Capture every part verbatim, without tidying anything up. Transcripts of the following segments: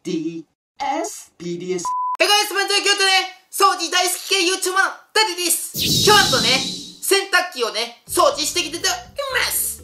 ディーエスピーディーエス。 えがいすべんという京都ね、掃除大好き系 YouTuber のダディです。今日とね、洗濯機をね、掃除してきています。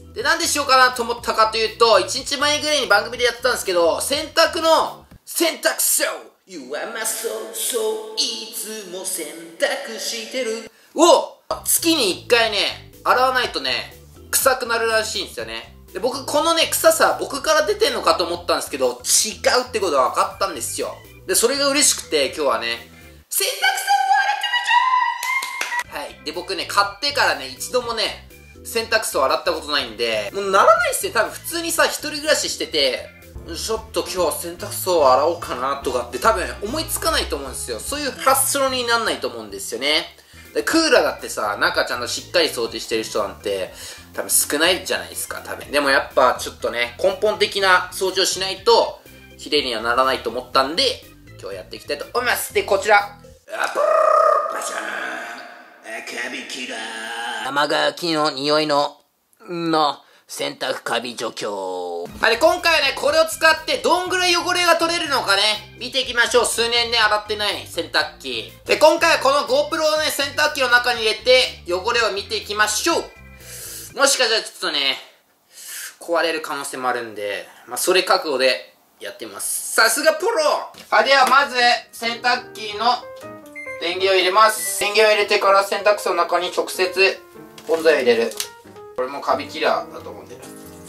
で、なんでしようかなと思ったかというと、いちにちまえぐらいに番組でやってたんですけど、洗濯の、洗濯槽 You are my soul, so いつも洗濯してるを、月にいっかいね、洗わないとね、臭くなるらしいんですよね。で、僕、このね、臭さ、僕から出てんのかと思ったんですけど、違うってことが分かったんですよ。で、それが嬉しくて、今日はね、洗濯槽を洗ってみちゃう。はい。で、僕ね、買ってからね、一度もね、洗濯槽洗ったことないんで、もうならないっすね。多分普通にさ、一人暮らししてて、ちょっと今日洗濯槽を洗おうかなとかって多分思いつかないと思うんですよ。そういう発想になんないと思うんですよね。でクーラーだってさ、中ちゃんとしっかり掃除してる人なんて多分少ないじゃないですか、多分。でもやっぱちょっとね、根本的な掃除をしないと綺麗にはならないと思ったんで、今日やっていきたいと思います。で、こちら。アポーバシャーンカビキラー生乾きの匂いの、の、洗濯カビ除去。はい、で、今回はね、これを使ってどんぐらい汚れが取れるのかね、見ていきましょう。数年ね、洗ってない洗濯機。で、今回はこの GoPro をね、洗濯機の中に入れて、汚れを見ていきましょう。もしかしたらちょっとね、壊れる可能性もあるんで、まあ、それ覚悟でやってみます。さすがプロ。はい、ではまず、洗濯機の電源を入れます。電源を入れてから洗濯槽の中に直接、本剤を入れる。これもカビキラーだと思うんで。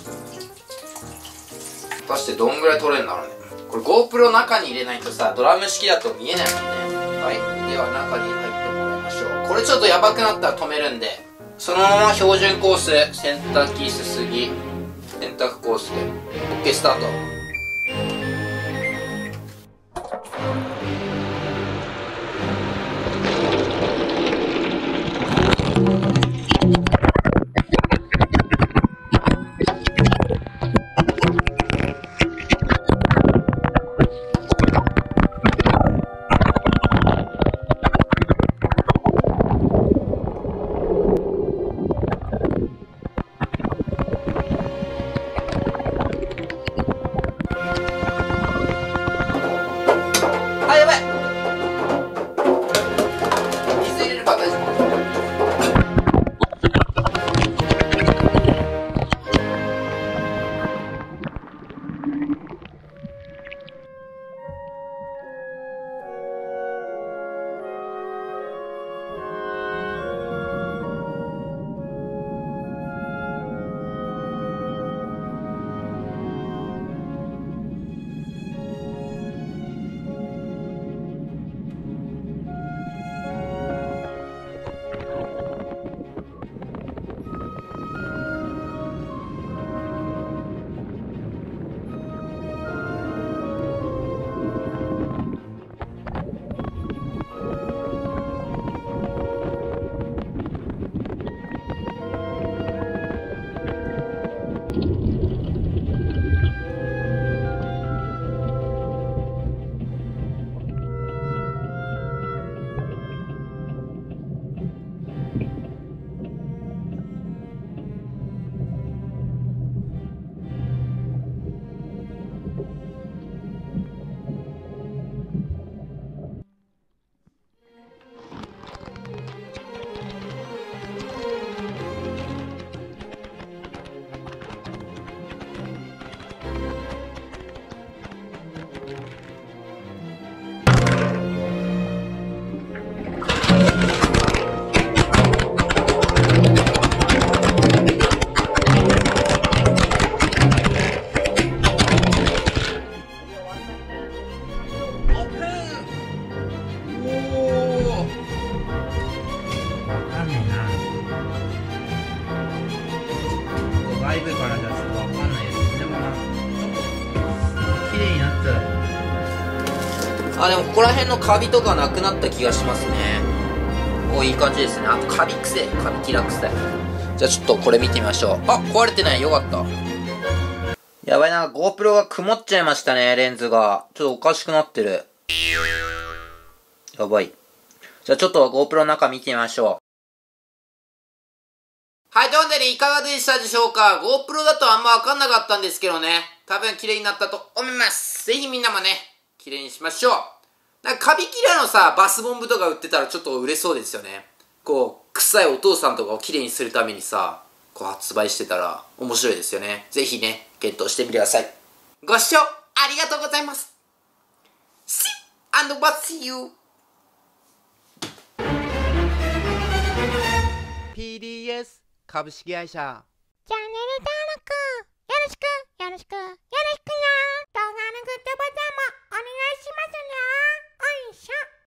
果たしてどんぐらい取れるんだろうね。これ GoPro 中に入れないとさ、ドラム式だと見えないもんね。はい。では中に入ってもらいましょう。これちょっとやばくなったら止めるんで、そのまま標準コース、洗濯機すすぎ、洗濯コースで OK スタート。 外部からじゃちょっとわかんないです。でもなんかちょっと綺麗になったら、 あ、でもここら辺のカビとかなくなった気がしますね。お、いい感じですね。あとカビくせえ、カビキラくせえ。じゃあちょっとこれ見てみましょう。あ、壊れてない。よかった。やばいな、GoPro が曇っちゃいましたね、レンズが。ちょっとおかしくなってる。やばい。じゃあちょっと GoPro の中見てみましょう。はい、ということでね、いかがでしたでしょうか。 GoPro だとあんまわかんなかったんですけどね、多分綺麗になったと思います。ぜひみんなもね、 きれいにしましょう。なんかカビキラーのさ、バスボンブとか売ってたらちょっと売れそうですよね。こう、臭いお父さんとかをきれいにするためにさ、こう発売してたら面白いですよね。ぜひね、検討してみてください。ご視聴ありがとうございます。See and what's you? ピーディーエス 株式会社チャンネル登録よろしくよろしくよろしくな。動画のグッドボタンもお願いしますね。おいしょ。